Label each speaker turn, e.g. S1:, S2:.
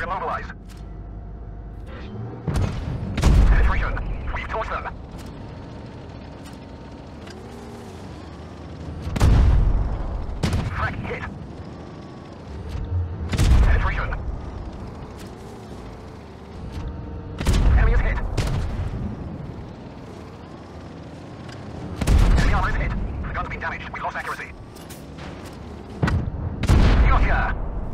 S1: Immobilize. Penetration. We've torched them. Frag hit. Penetration. Enemy is hit. Enemy armor is hit. The gun's been damaged. We've lost accuracy.